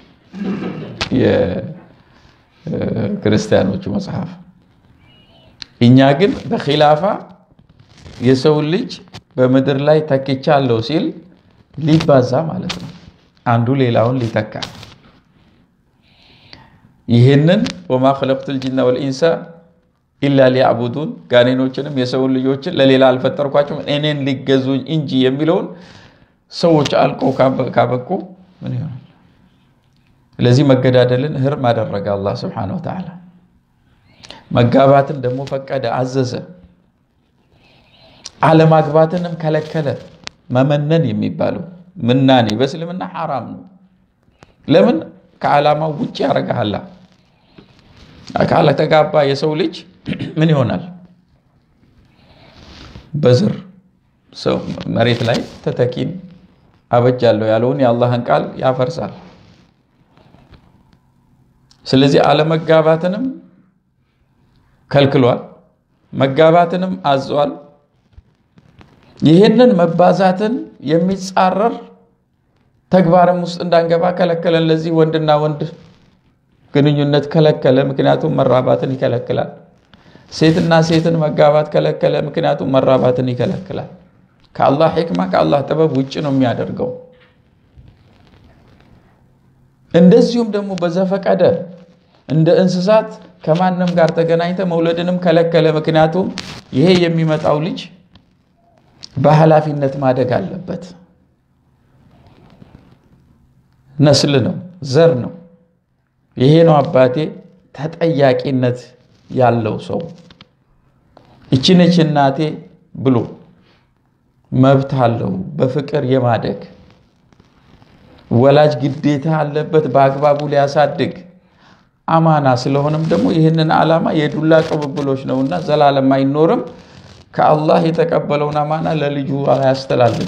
የክርስቲያኖች መጽሐፍ እኛ ግን በኺላፋ የሰው ልጅ በመድር ላይ ተከቻለው ሲል ሊባዛ ማለት ነው አንዱ ሌላውን ሊተካ ይሄንን ወማ خلقቱል ጂነ ወልኢንሳ ኢላ ሊያዕቡዱን ጋኔኖችንም የሰው ልጆችን ለሌላ አልፈጠርኳቸውም እኔን ሊገዙኝ እንጂ የሚለውን ሰዎች አልቀው ካበቁ ምን ይሆናል ለዚህ መገዳደልን ህርም አደረገ አላህ Subhanahu Wa Ta'ala መጋባትን ደግሞ ፈቀደ አዘዘ አለማግባትንም ከለከለ መመነን የሚባለው ምናኔ በእስልምና حرام ነው ለምን ከዓላማው ውጪ ያረጋሃል አካለ ተጋባ የሰው ልጅ ምን ይሆናል በዝር ሰው መሬት ላይ ተተኪን አበጃለሁ ያለውን የአላህን ቃል ያፈርሳል ስለዚህ አለመጋባትንም ከልክሏል መጋባትንም አዟል ይሄንን መባዛትን የሚጻረር ተግባርም ውስጥ እንዳንገባ ከለከለን ለዚህ ወንድና ወንድ ግንኙነት ከለከለ ምክንያቱም መራባትን ይከለክላል ሴትና ሴትን መጋባት ከለከለ ምክንያቱም መራባትን ይከለክላል ከአላህ ህክማ ከአላህ ጥበብ ውጪ ነው የሚያደርገው እንደዚሁም ደግሞ በዘፈቀደ እንደ እንስሳት ከማንም ጋር ተገናኝተ መውለድንም ከለከለ ምክንያቱም ይሄ የሚመጣው ልጅ በኃላፊነት ማደግ አለበት ነስል ነው ዘር ነው ይሄ ነው አባቴ ተጠያቂነት ያለው ሰው እቺነች እናቴ ብሎ መብት አለው በፍቅር የማደግ ወላጅ ግዴታ አለበት በአግባቡ ሊያሳድግ አማና ስለሆነም ደግሞ ይሄንን ዓላማ የዱላ ቅብብሎች ነውና ዘላለም አይኖርም ከአላህ የተቀበለውን አማና ለልጁ ያስተላልፍ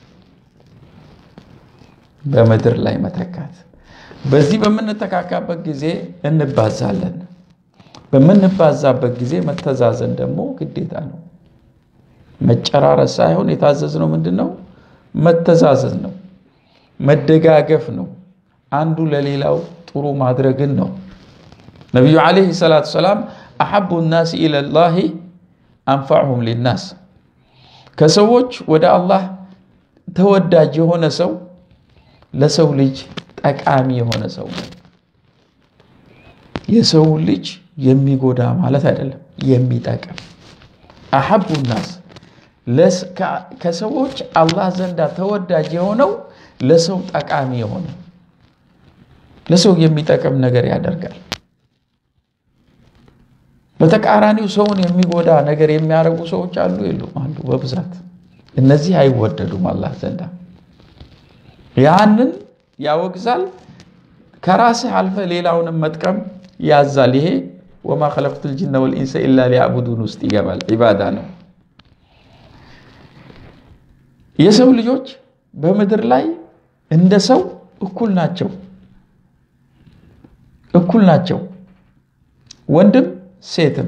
በመድር ላይ መተካት በዚህ በመንተካካበት ጊዜ እንባዛለን በመንባዛበት ጊዜ መተዛዘን ደግሞ ግዴታ ነው መጨራረስ ሳይሆን የታዘዝነው ምንድነው መተዛዘን ነው መደጋገፍ ነው አንዱ ለሌላው ጥሩ ማድረግን ነው ነብዩ አለይሂ ሰላቱ ሰላም አሐቡ الناس الى الله انفعهم للناس ከሰዎች ወደ አላህ ተወዳጅ የሆነ ሰው ለሰው ልጅ ጠቃሚ የሆነ ሰው የሰው ልጅ የሚጎዳ ማለት አይደለም የሚጠቅም አሐቡ الناس ከሰዎች አላህ ዘንዳ ተወዳጅ የሆነው ለሰው ጠቃሚ የሆነ ለሰው የሚጠቅም ነገር ያደርጋል በተቃራኒው ሰውን የሚጎዳ ነገር የሚያረጉ ሰዎች አሉ አሉ በብዛት እነዚህ አይወደዱም አላህ ዘንዳ ያንን ያወግዛል ከራስህ አልፈ ሌላውንም መጥቀም ያዛል ይሄ وما خلقت الجن والانس الا ليعبدون ውስጥ ይገባል ኢባዳ ነው የሰው ልጆች በመድር ላይ እንደ ሰው እኩል ናቸው ወንድም ሴትም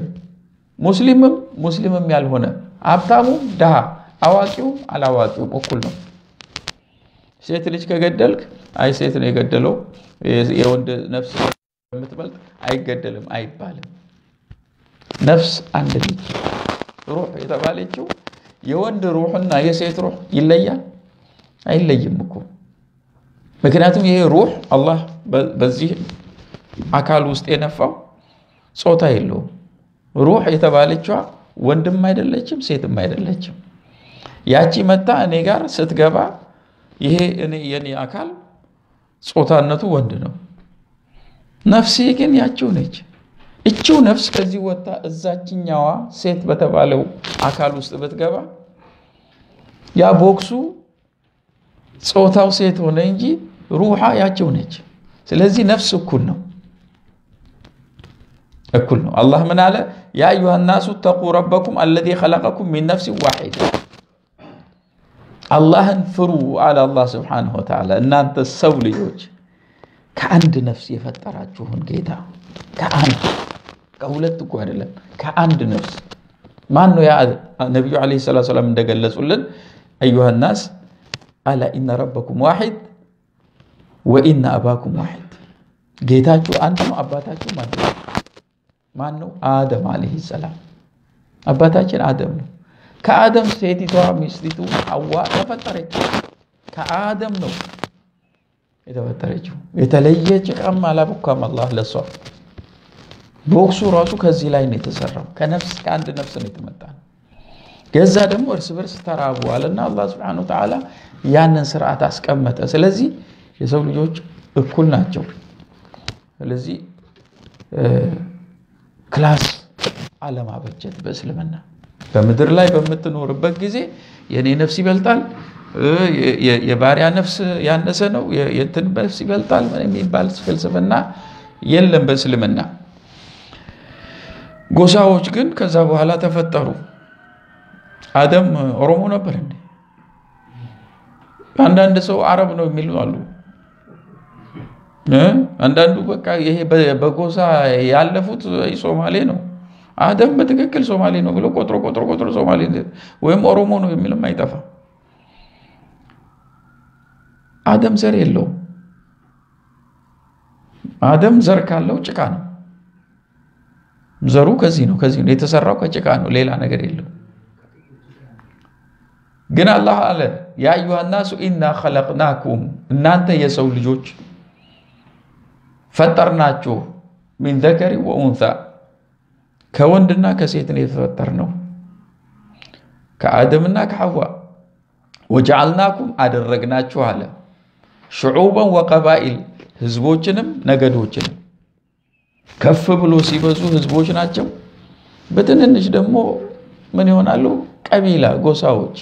ሙስሊምም ያልሆነ ሀብታሙ ደሃ አዋቂው አላዋቂው እኩል ነው ሴት ልጅ ከገደልክ አይ ሴት ነው የገደለው የወንድ ነፍስ የምትበልጥ አይገደልም አይባልም ነፍስ አንድ ልጅ ሩህ የተባለችው የወንድ ሩህና የሴት ሩህ ይለያል አይለይም እኮ ምክንያቱም ይሄ ሩህ አላህ በዚህ አካል ውስጥ የነፋው ጾታ የለውም ሩህ የተባለችው ወንድም አይደለችም ሴትም አይደለችም ያቺ መጣ እኔ ጋር ስትገባ ይሄ የኔ አካል ጾታነቱ ወንድ ነው ነፍሴ ግን ያቺው ነች እቺው ነፍስ ከዚህ ወጣ እዛችኛዋ ሴት በተባለው አካል ውስጥ ብትገባ ያ ቦክሱ ጾታው ሴት ሆነ እንጂ ሩሃ ያቺው ነች ስለዚህ ነፍስ እኩል ነው አላህ ምን አለ ያ አዩሃ الناس اتقوا ربكم الذي خلقكم من نفس واحده አላህን ፍሩ አለ አላህ Subhanahu Wa Ta'ala እናንተ ሰው ልጆች ከአንድ ነፍስ የፈጠራችሁን ጌታ ከሁለት እኮ አይደለም ከአንድ ነፍስ ማን ነው ያ ነብዩ አለይሂ ሰላቱ ሰላም እንደገለጹልን አዩሃ الناس الا ان ربكم واحد وان اباكم واحد ጌታችሁ አንድ ነው አባታችሁ ማን ነው አደም አለይሂ ሰላም አባታችን አደም ነው ከአደም ሴቲቷ ሚስቲቱ ሐዋ ተፈጠረች ከአደም ነው የተፈጠረችው የተለየች ቀም አላበካም አላህ ለሷ ቦክሱ ራሱ ከዚህ ላይ ነው የተሰራው ከነፍስ ከአንድ ነፍስ ነው የተመጣው ገዛ ደግሞ እርስ በርስ ተራቡ አለና አላህ Subhanahu Wa Ta'ala ያንን ስርዓት አስቀመጠ ስለዚህ የሰው ልጆች እኩል ናቸው ስለዚህ ክላስ ዓለም አበጀት በእስልምና በመድር ላይ በመትኖርበት ጊዜ የኔ ነፍስ ይበልጣል የባሪያ ነፍስ ያነሰ ነው የእንትን ነፍስ ይበልጣል የሚባል ፍልስፍና የለም በእስልምና ጎሳዎች ግን ከዛ በኋላ ተፈጠሩ አደም ኦሮሞ ነበር እንዴ አንዳንድ ሰው አረብ ነው የሚሉ አሉ አንዳንዱ በቃ ይሄ በጎሳ ያለፉት ሶማሌ ነው አደም በትክክል ሶማሌ ነው ብሎ ቆጥሮ ሶማሌ ወይም ኦሮሞ ነው የሚልም አይጠፋ አደም ዘር የለው አደም ዘር ካለው ጭቃ ነው ዘሩ ከዚህ ነው የተሰራው ከጭቃ ነው ሌላ ነገር የለው ግን አላህ አለ ያ አዩሃ الناس إنا خلقناكم እናንተ የሰው ልጆች ፈጠርናችሁ من ذكر وانثى ከወንድና ከሴት ነው የተፈጠርነው ከአደምና ከሐዋ وجعلناكم አደረግናችሁ አለ شعوبا وقبائل ህዝቦችንም ነገዶችንም ከፍ ብሎ ሲበዙ ህዝቦች ናቸው በትንንሽ ደግሞ ምን ይሆናሉ ቀቢላ ጎሳዎች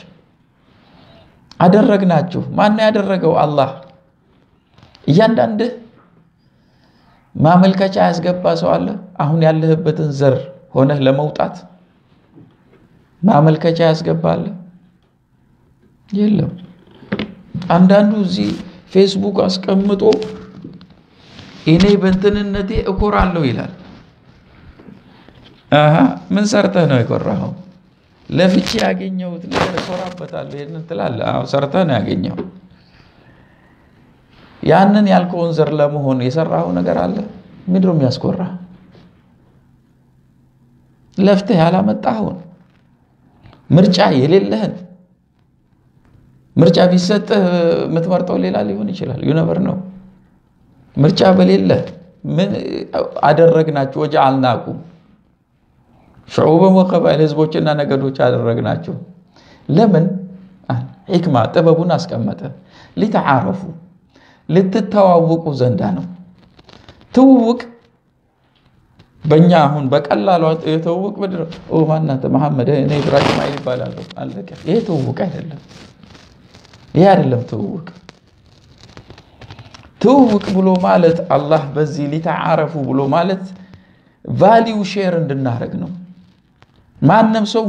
አደረግናችሁ ማን ያደረገው አላህ እያንዳንዱ ማመልከቻ ያስገባ ሰው አለ አሁን ያለህበትን ዘር ሆነህ ለመውጣት ማመልከቻ ያስገባል የለም አንዳንዱ እዚህ ፌስቡክ አስቀምጦ እኔ በእንትንነቴ እኮራለሁ ይላል ምን ሰርተህ ነው የኮራኸው ለፍቺ ያገኘሁት ነገር እኮራበታለሁ ይሄንን ትላለህ አው ሰርተህ ነው ያገኘው ያንን ያልከውን ዘር ለመሆን የሰራው ነገር አለ ምንድነው የሚያስኮራ ለፍተህ ያላመጣው ምርጫ የሌለህን ምርጫ ቢሰጥ ምትመርጠው ሌላ ሊሆን ይችላል you never know ምርጫ በሌለ ምን አደረግናችሁ ወጀዓልናኩም شعوبا وقبائل ህዝቦችና ነገዶች አደረግናችሁ ለምን ህክማ ጥበቡን አስቀመጠ ለተዓረፉ ለተተዋወቁ ዘንዳ ነው ትውውቅ በእኛ አሁን በቀላሉ የተውውቅ ምድር ማናተ መሐመድ እኔ ኢብራሂም አይል ይባላል አለቀ። ይሄ ትውውቅ አይደለም። ይሄ አይደለም ትውውቅ። ትውውቅ ብሎ ማለት አላህ በዚህ ሊተዓረፉ ብሎ ማለት ቫልዩ ሼር እንድናረግ ነው። ማንም ሰው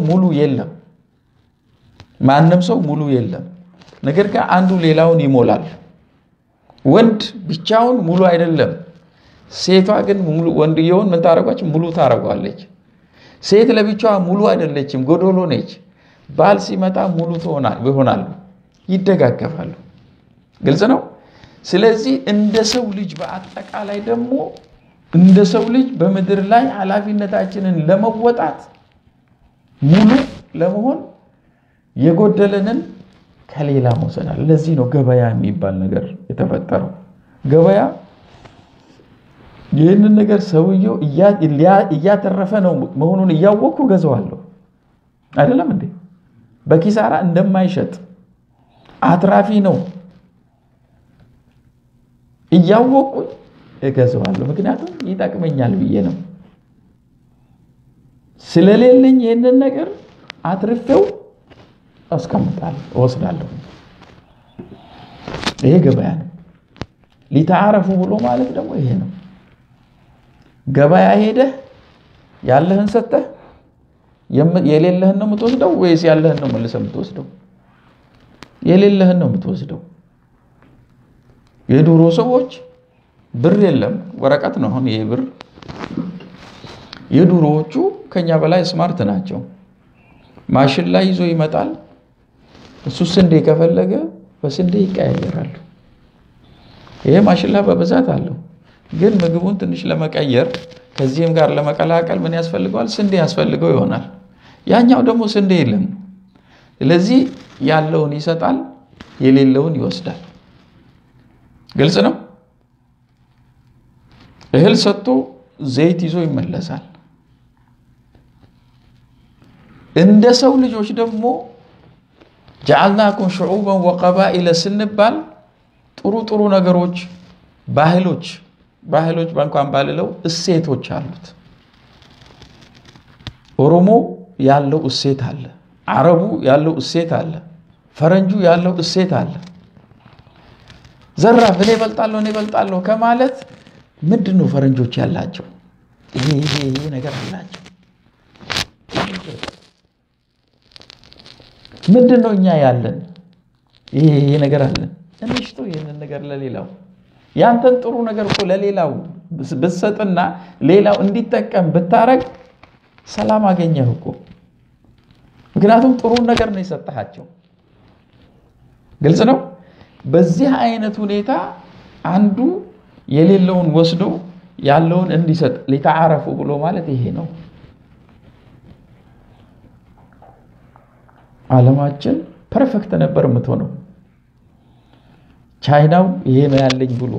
ሙሉ የለም። ነገር ግን አንዱ ሌላውን ይሞላል። ወንድ ብቻውን ሙሉ አይደለም። ሴቷ ግን ሙሉ ወንድየውን ምን ታረጋችሁ? ሙሉ ታረጋለች። ሴት ለብቻዋ ሙሉ አይደለችም፣ ጎዶሎ ነች። ባል ሲመጣ ሙሉ ይሆናሉ፣ ይደጋገፋሉ። ግልጽ ነው። ስለዚህ እንደ ሰው ልጅ በአጠቃላይ ደግሞ እንደ ሰው ልጅ በምድር ላይ ኃላፊነታችንን ለመወጣት ሙሉ ለመሆን የጎደለንን ከሌላ መውሰዳል። ለዚህ ነው ገበያ የሚባል ነገር የተፈጠረው። ገበያ ይህንን ነገር ሰውየው እያተረፈ ነው መሆኑን እያወቅኩ ገዛዋለሁ አይደለም እንዴ? በኪሳራ እንደማይሸጥ አትራፊ ነው እያወቅኩ እገዛዋለሁ። ምክንያቱም ይጠቅመኛል ብዬ ነው። ስለሌለኝ ይህንን ነገር አትርፌው አስቀምጣለሁ፣ እወስዳለሁ። ይሄ ገበያ ነው። ሊተዓረፉ ብሎ ማለት ደግሞ ይሄ ነው። ገበያ ሄደህ ያለህን ሰጥተህ የሌለህን ነው የምትወስደው ወይስ ያለህን ነው መልሰህ የምትወስደው? የሌለህን ነው የምትወስደው። የድሮ ሰዎች ብር የለም ወረቀት ነው አሁን ይሄ ብር። የድሮዎቹ ከኛ በላይ ስማርት ናቸው። ማሽን ላይ ይዞ ይመጣል። እሱ ስንዴ ከፈለገ በስንዴ ይቀያየራሉ። ይሄ ማሽን ላይ በብዛት አለው። ግን ምግቡን ትንሽ ለመቀየር ከዚህም ጋር ለመቀላቀል ምን ያስፈልገዋል? ስንዴ ያስፈልገው ይሆናል። ያኛው ደግሞ ስንዴ የለም። ስለዚህ ያለውን ይሰጣል፣ የሌለውን ይወስዳል። ግልጽ ነው። እህል ሰጥቶ ዘይት ይዞ ይመለሳል። እንደ ሰው ልጆች ደግሞ ጀዐልናኩም ሹዑበን ወቀባኢለ ስንባል ጥሩ ነገሮች ባህሎች በእንኳን ባልለው እሴቶች አሉት። ኦሮሞ ያለው እሴት አለ፣ አረቡ ያለው እሴት አለ፣ ፈረንጁ ያለው እሴት አለ። ዘራፍ እኔ እበልጣለሁ ከማለት ምንድነው ፈረንጆች ያላቸው? ይሄ ነገር አላቸው። ምንድነው እኛ ያለን? ይሄ ነገር አለን። እንሽቶ ይሄንን ነገር ለሌላው ያንተን ጥሩ ነገር እኮ ለሌላው ብትሰጥና ሌላው እንዲጠቀም ብታረግ ሰላም አገኘህ እኮ። ምክንያቱም ጥሩ ነገር ነው የሰጠሃቸው። ግልጽ ነው። በዚህ አይነት ሁኔታ አንዱ የሌለውን ወስዶ ያለውን እንዲሰጥ ሊተዓረፉ ብሎ ማለት ይሄ ነው። ዓለማችን ፐርፌክት ነበር የምትሆነው። ቻይናው ይሄ ነው ያለኝ ብሎ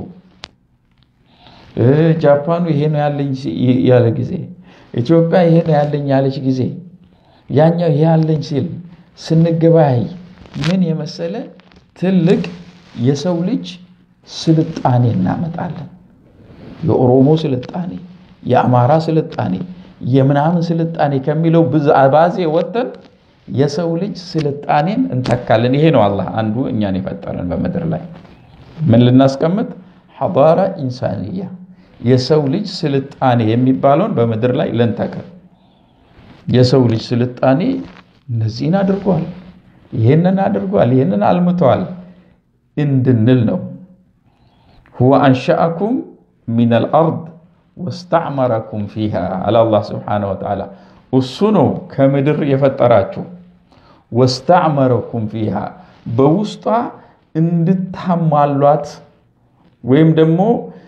ጃፓኑ ይሄ ነው ያለኝ ያለ ጊዜ፣ ኢትዮጵያ ይሄ ነው ያለኝ ያለች ጊዜ፣ ያኛው ይሄ ያለኝ ሲል ስንገባይ ምን የመሰለ ትልቅ የሰው ልጅ ስልጣኔ እናመጣለን። የኦሮሞ ስልጣኔ፣ የአማራ ስልጣኔ፣ የምናምን ስልጣኔ ከሚለው ባዜ ወጥተን የሰው ልጅ ስልጣኔን እንተካለን። ይሄ ነው አላህ አንዱ እኛን የፈጠረን በመድር ላይ ምን ልናስቀምጥ? ሐዳራ ኢንሳንያ የሰው ልጅ ስልጣኔ የሚባለውን በመድር ላይ ልንተክል። የሰው ልጅ ስልጣኔ እነዚህን አድርጓል፣ ይሄንን አድርጓል፣ ይሄንን አልምቷል እንድንል ነው። هو أنشأكم من الأرض واستعمركم فيها على الله سبحانه وتعالى وسنو كمدر يفتراتو واستعمركم فيها بوسطا እንድታማሏት ወይም ደግሞ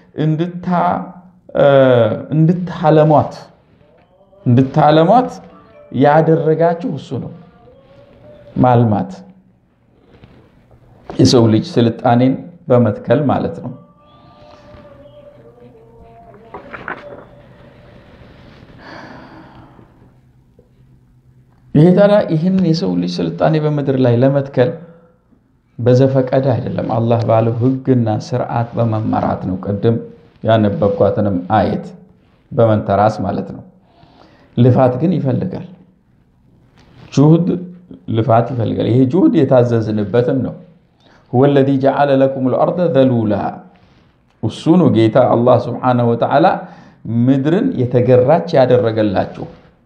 እንድታለሟት ያደረጋችሁ እሱ ነው። ማልማት የሰው ልጅ ስልጣኔን በመትከል ማለት ነው። ይሄ ታዲያ ይህን የሰው ልጅ ስልጣኔ በመድር ላይ ለመትከል በዘፈቀደ አይደለም፣ አላህ ባለው ህግና ስርዓት በመመራት ነው። ቀደም ያነበብኳትንም አየት በመንተራስ ማለት ነው። ልፋት ግን ይፈልጋል። ጁህድ ልፋት ይፈልጋል። ይሄ ጁህድ የታዘዝንበትም ነው። هو الذي جعل لكم الأرض ذلولا እሱ ነው ጌታ አላህ ሱብሓነሁ ወተዓላ ምድርን የተገራች ያደረገላችሁ።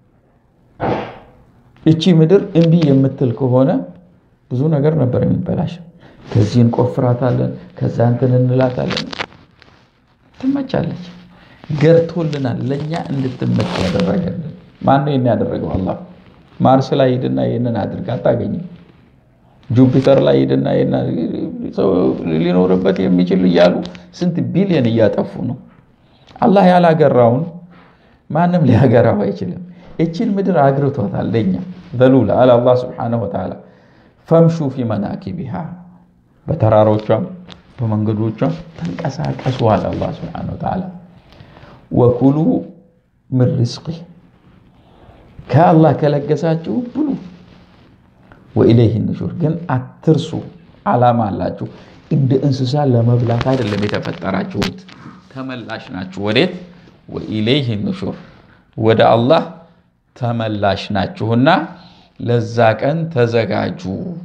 እቺ ምድር እንቢ የምትል ከሆነ ብዙ ነገር ነበር የሚበላሽ። ከዚህ እንቆፍራታለን፣ ከዛ እንትን እንላታለን። ትመቻለች። ገርቶልናል። ለኛ እንድትመች ያደረገልን ማን ነው? ያደረገው አላህ። ማርስ ላይ ሄድና ይሄንን አድርጋ አታገኝም። ጁፒተር ላይ ሄድና ሊኖርበት የሚችል እያሉ ስንት ቢሊየን እያጠፉ ነው። አላህ ያላገራውን ማንም ሊያገራው አይችልም። እቺን ምድር አግርቶታል ለኛ ዘሉላ አለ አላህ Subhanahu Wa Ta'ala ፈምሹ ፊ መናኪቢሃ በተራሮቿም በመንገዶቿም ተንቀሳቀሱ አለ አላህ Subhanahu Wa Ta'ala ወኩሉ من رزقه ከአላህ ከለገሳችሁ ብሉ ወኢለይሂ النشور ግን አትርሱ ዓላማ አላችሁ እንደ እንስሳ ለመብላት አይደለም የተፈጠራችሁት ተመላሽ ናችሁ ወዴት ወኢለይሂ النشور ወደ አላህ ተመላሽ ናችሁና ለዛ ቀን ተዘጋጁ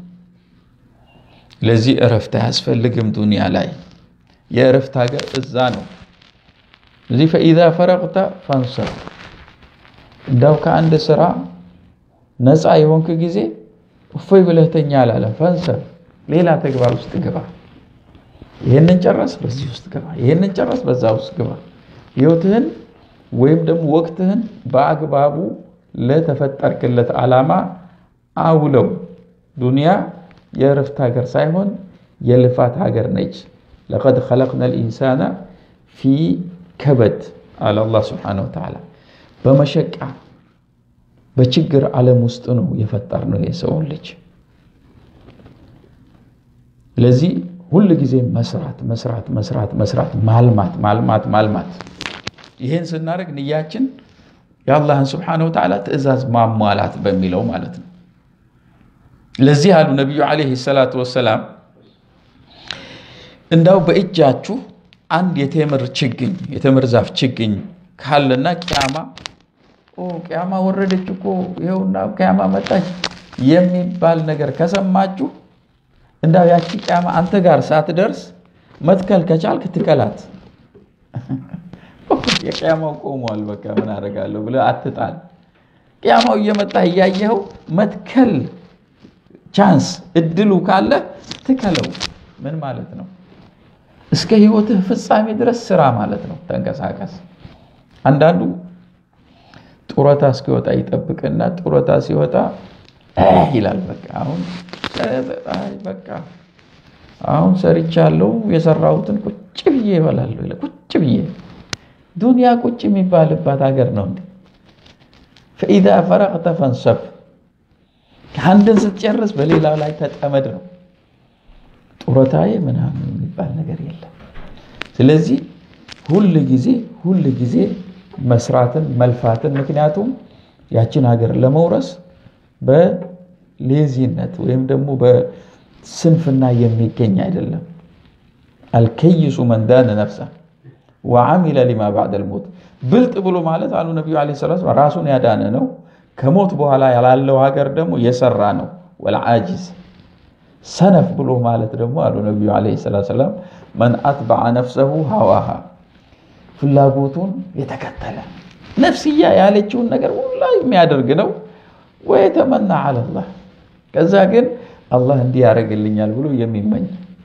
ለዚህ እረፍት ያስፈልግም ዱንያ ላይ የእረፍት ሀገር እዛ ነው እዚህ فإذا فرغت فانصب እንዳው ከአንድ ስራ ነፃ የሆንክ ጊዜ እፎይ ብለህ ተኛ አላለ ፈንሰብ ሌላ ተግባር ውስጥ ገባ ይሄንን ጨረስ በዚህ ውስጥ ገባ ይሄንን ጨረስ በዛ ውስጥ ገባ ህይወትህን ወይም ደግሞ ወቅትህን በአግባቡ ለተፈጠርክለት ዓላማ አውለው ዱንያ የእረፍት ሀገር ሳይሆን የልፋት ሀገር ነች لقد خلقنا الإنسان في كبد على الله سبحانه وتعالى በመሸቃ በችግር ዓለም ውስጥ ነው የፈጠርነው የሰው ልጅ ለዚህ ሁሉ ጊዜ መስራት ማልማት ይሄን ስናደርግ ንያችን የአላህን Subhanahu Wa Ta'ala ትእዛዝ ማሟላት በሚለው ማለት ነው ለዚህ አሉ ነብዩ አለይሂ ሰላቱ ወሰለም እንዳው በእጃችሁ አንድ የተምር ዛፍ ችግኝ ካለና ቂያማ ወረደች እኮ ይሄውና ቂያማ መጣች የሚባል ነገር ከሰማችሁ እንዳው ያቺ ቂያማ አንተ ጋር ሳትደርስ መትከል ከቻልክ ትከላት የቂያማው ቆሟል በቃ ምን አደርጋለሁ ብለ አትጣል ቂያማው እየመጣ ያያየው መትከል ቻንስ እድሉ ካለ ትከለው ምን ማለት ነው እስከ ህይወትህ ፍጻሜ ድረስ ስራ ማለት ነው ተንቀሳቀስ አንዳንዱ ጡረታ እስኪወጣ ይጠብቅና ጡረታ ሲወጣ ይላል በቃ አሁን ሰርቻለሁ የሰራሁትን ቁጭ ብዬ እበላለሁ ይላል ቁጭ ብዬ ዱንያ ቁጭ የሚባልባት ሀገር ነው እንዴ فإذا فرغت فانصب አንድን ስትጨርስ በሌላው ላይ ተጠመድ ነው ጡረታዬ ምናምን የሚባል ነገር የለም ስለዚህ ሁሉ ጊዜ መስራትን መልፋትን ምክንያቱም ያችን ሀገር ለመውረስ በሌዚነት ወይም ደግሞ በስንፍና የሚገኝ አይደለም الكيس من دان نفسه وعمل لما بعد الموت ብልጥ ብሎ ማለት አሉ ነብዩ አለይሂ ሰላቱ ራሱን ያዳነ ነው ከሞት በኋላ ያላለው ሀገር ደግሞ የሰራ ነው والعاجز ሰነፍ ብሎ ማለት ደግሞ አሉ ነብዩ አለይሂ ሰላም من اتبع نفسه هواها ፍላጎቱን የተከተለ ነፍስያ ያለችውን ነገር ሁሉ የሚያደርግ ነው ወይተመና على الله ከዛ ግን አላህ እንዲያረግልኛል ብሎ የሚመኝ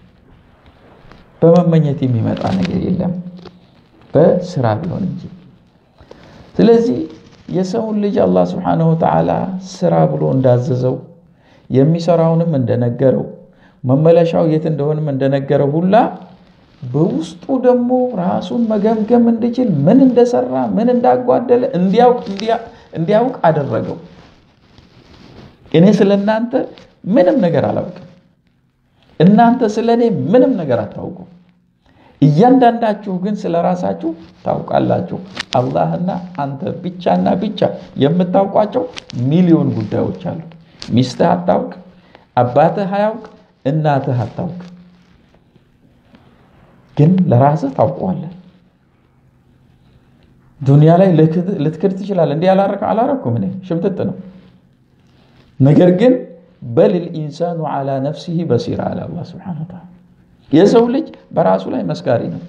በመመኘት የሚመጣ ነገር የለም በስራ ቢሆን እንጂ ስለዚህ የሰው ልጅ አላህ Subhanahu Wa Ta'ala ስራ ብሎ እንዳዘዘው የሚሰራውንም እንደነገረው መመለሻው የት እንደሆነም እንደነገረው ሁላ በውስጡ ደግሞ ራሱን መገምገም እንዲችል ምን እንደሰራ ምን እንዳጓደለ እንዲያውቅ አደረገው እኔ ስለናንተ ምንም ነገር አላውቅም እናንተ ስለኔ ምንም ነገር አታውቁ እያንዳንዳችሁ ግን ስለራሳችሁ ታውቃላችሁ አላህና አንተ ብቻና ብቻ የምታውቋቸው ሚሊዮን ጉዳዮች አሉ ሚስትህ አታውቅ አባትህ አያውቅ እናትህ አታውቅ ግን ለራስህ ታውቀዋለህ ዱንያ ላይ ልትክድ ትችላለህ እንዴ አላረኩም እኔ ሽምጥጥ ነው ነገር ግን በል الانسان على نفسه بصير على الله سبحانه وتعالى የሰው ልጅ በራሱ ላይ መስካሪ ነው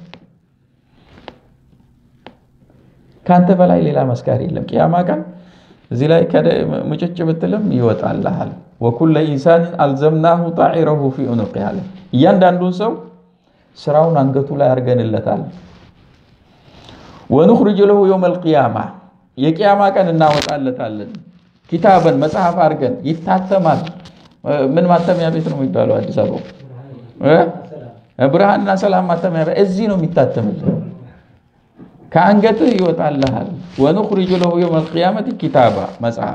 ካንተ በላይ ሌላ መስካሪ የለም ቂያማ ቀን እዚህ ላይ ሙጭጭ ብትልም ይወጣልሃል وكل انسان الزمناه طائره في عنقه እያንዳንዱ ሰው ስራውን አንገቱ ላይ አርገንለታል ونخرج له يوم القيامه የቂያማ ቀን እናወጣለታለን ኪታበን መጽሐፍ አርገን ይታተማል ምን ማተሚያ ቤት ነው የሚባለው አዲስ አበባ ብርሃንና ሰላም ማተሚያ እዚህ ነው የሚታተምልህ ከአንገትህ ይወጣልሃል ونخرج له يوم القيامه كتابا መጽሐፍ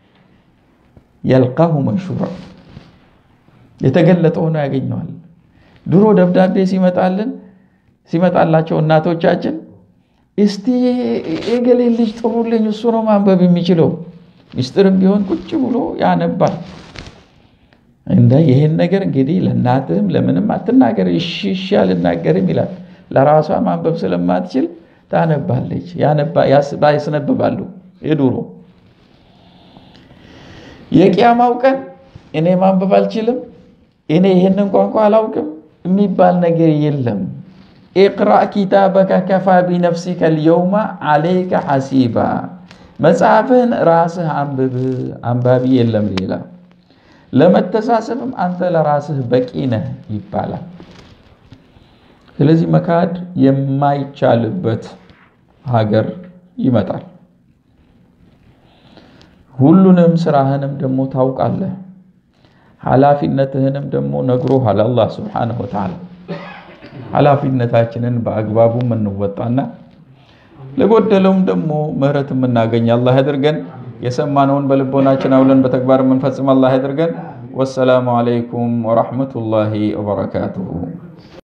يلقاه منشورا የተገለጠው ነው ያገኘዋል ድሮ ደብዳቤ ሲመጣላቸው እናቶቻችን እስቲ እገሌ ልጅ ጥሩልኝ እሱ ነው ማንበብ የሚችለው ሚስጥርም ቢሆን ቁጭ ብሎ ያነባል እንደ ይሄን ነገር እንግዲህ ለናትህም ለምንም አትናገር እሺ ያልናገርም ይላል ለራሷ ማንበብ ስለማትችል ታነባለች ያስነብባሉ የዱሮ የቂያማው ቀን እኔ ማንበብ አልችልም እኔ ይሄንን ቋንቋ አላውቅም የሚባል ነገር የለም اقرأ كتابك كفى بنفسك اليوم عليك حسيبا መጽሐፍን ራስህ አንባቢ የለም ሌላ ለመተሳሰብም አንተ ለራስህ በቂ ነህ ይባላል ስለዚህ መካድ የማይቻልበት ሀገር ይመጣል ሁሉንም ስራህንም ደሞ ታውቃለህ ሐላፊነትህንም ደሞ ነግሮሃል አላህ Subhanahu Wa Ta'ala ሐላፊነታችንን በአግባቡ እንወጣና ለጎደለውም ደሞ ምህረት የምናገኝ አላህ ያድርገን የሰማነውን በልቦናችን አውለን በተግባር የምንፈጽም አላህ ያድርገን ወሰላሙ አለይኩም ወራህመቱላሂ ወበረካቱሁ